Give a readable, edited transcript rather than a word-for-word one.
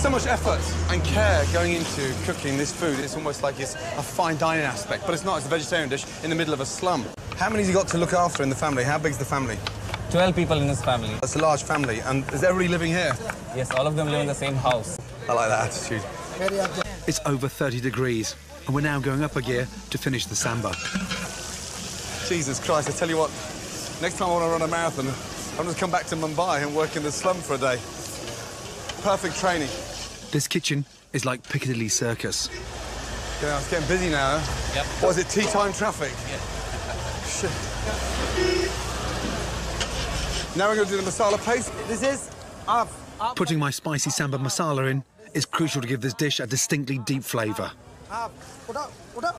so much effort and care going into cooking this food. It's almost like it's a fine dining aspect, but it's not. It's a vegetarian dish in the middle of a slum. How many have you got to look after in the family? How big's the family? 12 people in this family. That's a large family. And is everybody living here? Yes, all of them live in the same house. I like that attitude. It's over 30 degrees, and we're now going up a gear to finish the sambar. Jesus Christ, I tell you what, next time I want to run a marathon, I'm going to come back to Mumbai and work in the slum for a day. Perfect training. This kitchen is like Piccadilly Circus. Yeah, it's getting busy now. Yep. What is it, tea time traffic? Yeah. Shit. Now we're going to do the masala paste. This is up. Putting my spicy sambar masala in is crucial to give this dish a distinctly deep flavour.